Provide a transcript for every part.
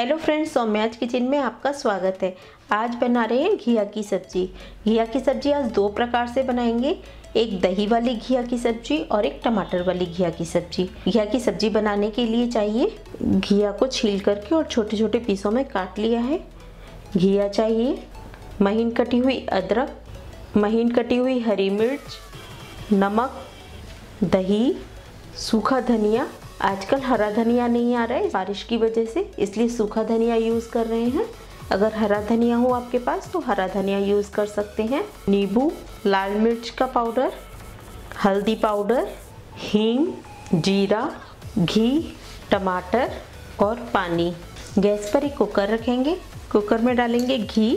Hello friends, Saumya's kitchen में आपका स्वागत है। आज बना रहे हैं घिया की सब्जी। घिया की सब्जी आज दो प्रकार से बनाएंगे, एक दही वाली घिया की सब्जी और एक टमाटर वाली घिया की सब्जी। घिया की सब्जी बनाने के लिए चाहिए घिया को छील करके और छोटे छोटे पीसों में काट लिया है। घिया चाहिए, महीन कटी हुई अदरक, महीन कटी हुई हरी मिर्च, नमक, दही, सूखा धनिया। आजकल हरा धनिया नहीं आ रहा है बारिश की वजह से, इसलिए सूखा धनिया यूज़ कर रहे हैं। अगर हरा धनिया हो आपके पास तो हरा धनिया यूज़ कर सकते हैं। नींबू, लाल मिर्च का पाउडर, हल्दी पाउडर, हींग, जीरा, घी, टमाटर और पानी। गैस पर एक कुकर रखेंगे। कुकर में डालेंगे घी,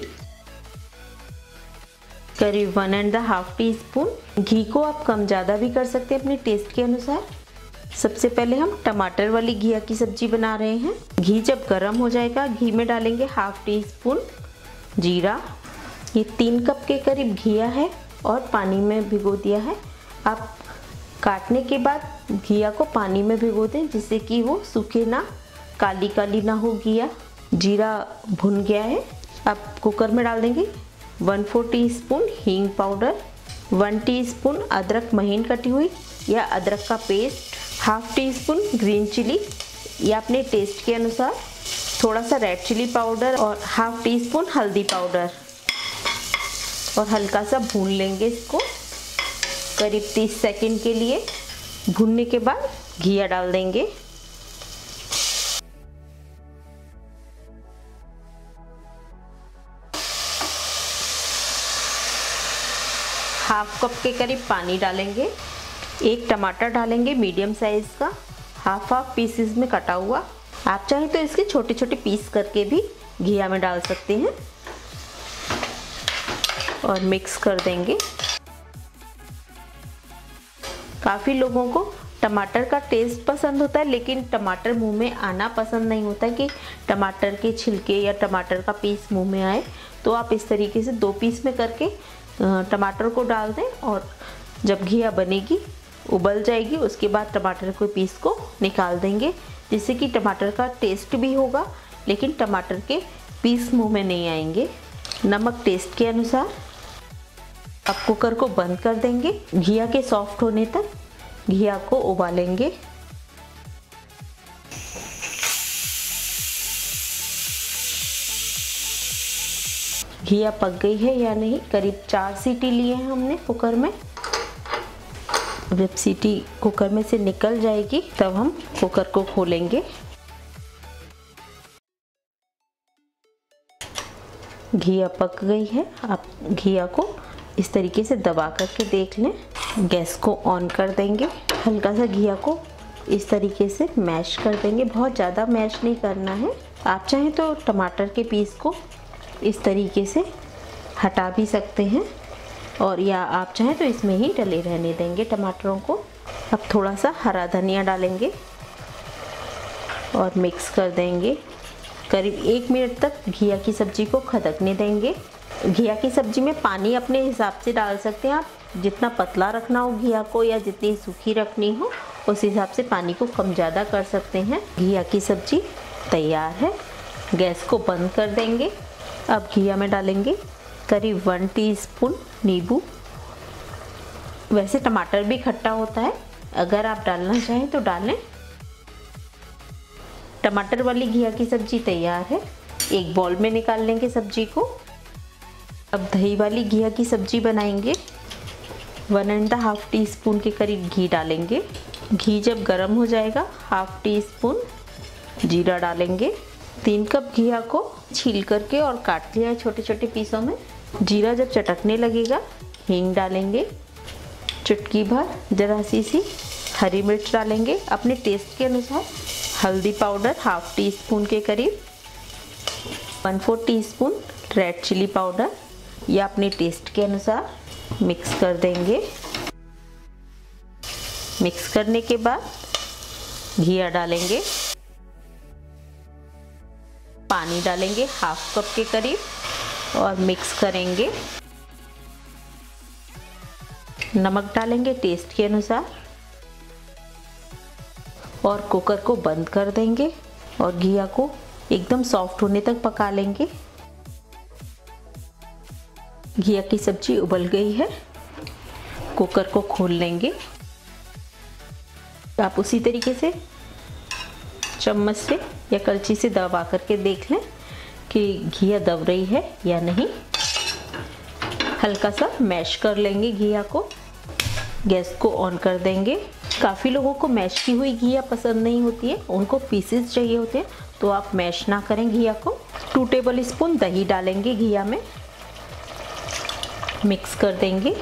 करीब 1.5 टीस्पून। घी को आप कम ज़्यादा भी कर सकते हैं अपने टेस्ट के अनुसार। सबसे पहले हम टमाटर वाली घिया की सब्जी बना रहे हैं। घी जब गर्म हो जाएगा, घी में डालेंगे 1/2 टीस्पून जीरा। ये 3 कप के करीब घिया है और पानी में भिगो दिया है। आप काटने के बाद घिया को पानी में भिगो दें जिससे कि वो सूखे ना, काली काली ना हो घिया। जीरा भुन गया है। अब कुकर में डाल देंगे 1/4 टीस्पून हींग पाउडर, 1 टीस्पून अदरक महीन कटी हुई या अदरक का पेस्ट, 1/2 टीस्पून ग्रीन चिली या अपने टेस्ट के अनुसार, थोड़ा सा रेड चिली पाउडर और 1/2 टीस्पून हल्दी पाउडर, और हल्का सा भून लेंगे इसको करीब 30 सेकंड के लिए। भूनने के बाद घिया डाल देंगे। हाफ कप के करीब पानी डालेंगे। एक टमाटर डालेंगे मीडियम साइज का, हाफ पीसेस में कटा हुआ। आप चाहें तो इसके छोटे छोटे पीस करके भी घिया में डाल सकते हैं और मिक्स कर देंगे। काफ़ी लोगों को टमाटर का टेस्ट पसंद होता है, लेकिन टमाटर मुंह में आना पसंद नहीं होता कि टमाटर के छिलके या टमाटर का पीस मुंह में आए। तो आप इस तरीके से 2 पीस में करके टमाटर को डाल दें और जब घिया बनेगी, उबल जाएगी, उसके बाद टमाटर के पीस को निकाल देंगे, जिससे कि टमाटर का टेस्ट भी होगा लेकिन टमाटर के पीस मुंह में नहीं आएंगे। नमक टेस्ट के अनुसार। अब कुकर को बंद कर देंगे। घिया के सॉफ्ट होने तक घिया को उबालेंगे। घिया पक गई है या नहीं, करीब 4 सीटी लिए हैं हमने कुकर में। जब सीटी कुकर में से निकल जाएगी तब हम कुकर को खोलेंगे। घिया पक गई है। आप घिया को इस तरीके से दबा करके देख लें। गैस को ऑन कर देंगे। हल्का सा घिया को इस तरीके से मैश कर देंगे, बहुत ज़्यादा मैश नहीं करना है। आप चाहें तो टमाटर के पीस को इस तरीके से हटा भी सकते हैं, और या आप चाहें तो इसमें ही डले रहने देंगे टमाटरों को। अब थोड़ा सा हरा धनिया डालेंगे और मिक्स कर देंगे। करीब 1 मिनट तक घिया की सब्जी को खदकने देंगे। घिया की सब्जी में पानी अपने हिसाब से डाल सकते हैं आप, जितना पतला रखना हो घिया को या जितनी सूखी रखनी हो उस हिसाब से पानी को कम ज़्यादा कर सकते हैं। घिया की सब्जी तैयार है। गैस को बंद कर देंगे। अब घिया में डालेंगे करीब 1 टीस्पून नींबू। वैसे टमाटर भी खट्टा होता है, अगर आप डालना चाहें तो डालें। टमाटर वाली घिया की सब्जी तैयार है। एक बाउल में निकाल लेंगे सब्जी को। अब दही वाली घिया की सब्जी बनाएंगे। 1.5 टीस्पून के करीब घी डालेंगे। घी जब गर्म हो जाएगा 1/2 टीस्पून जीरा डालेंगे। 3 कप घिया को छील करके और काट लिया है छोटे छोटे पीसों में। जीरा जब चटकने लगेगा हींग डालेंगे, चुटकी भर जरा सी हरी मिर्च डालेंगे अपने टेस्ट के अनुसार। हल्दी पाउडर 1/2 टीस्पून के करीब, 1/4 टीस्पून रेड चिली पाउडर या अपने टेस्ट के अनुसार। मिक्स कर देंगे। मिक्स करने के बाद घिया डालेंगे, पानी डालेंगे 1/2 कप के करीब और मिक्स करेंगे। नमक डालेंगे टेस्ट के अनुसार और कुकर को बंद कर देंगे और घिया को एकदम सॉफ्ट होने तक पका लेंगे। घिया की सब्जी उबल गई है, कुकर को खोल लेंगे। आप उसी तरीके से चम्मच से या कलछी से दबा करके देख लें कि घिया दब रही है या नहीं। हल्का सा मैश कर लेंगे घिया को। गैस को ऑन कर देंगे। काफ़ी लोगों को मैश की हुई घिया पसंद नहीं होती है, उनको पीसेस चाहिए होते हैं, तो आप मैश ना करें घिया को। 2 टेबल स्पून दही डालेंगे घिया में, मिक्स कर देंगे।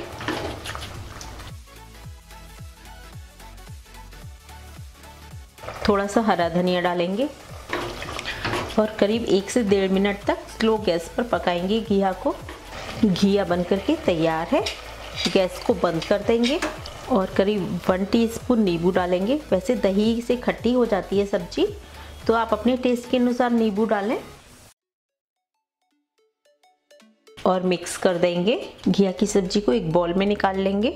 थोड़ा सा हरा धनिया डालेंगे और करीब 1 से 1.5 मिनट तक स्लो गैस पर पकाएंगे घिया को। घिया बनकर के तैयार है। गैस को बंद कर देंगे और करीब 1 टीस्पून नींबू डालेंगे। वैसे दही से खट्टी हो जाती है सब्जी, तो आप अपने टेस्ट के अनुसार नींबू डालें और मिक्स कर देंगे। घिया की सब्जी को एक बाउल में निकाल लेंगे।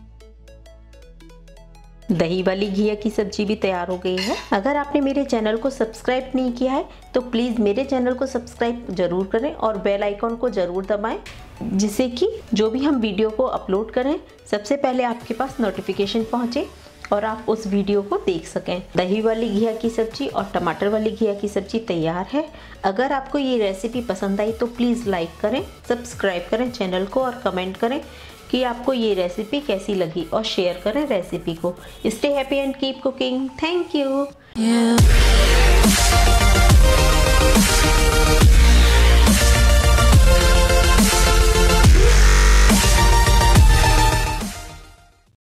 दही वाली घिया की सब्जी भी तैयार हो गई है। अगर आपने मेरे चैनल को सब्सक्राइब नहीं किया है तो प्लीज़ मेरे चैनल को सब्सक्राइब जरूर करें और बेल आइकॉन को ज़रूर दबाएं, जिससे कि जो भी हम वीडियो को अपलोड करें सबसे पहले आपके पास नोटिफिकेशन पहुंचे और आप उस वीडियो को देख सकें। दही वाली घिया की सब्जी और टमाटर वाली घिया की सब्जी तैयार है। अगर आपको ये रेसिपी पसंद आई तो प्लीज़ लाइक करें, सब्सक्राइब करें चैनल को और कमेंट करें कि आपको ये रेसिपी कैसी लगी और शेयर करें रेसिपी को। Stay happy and keep cooking. Thank you.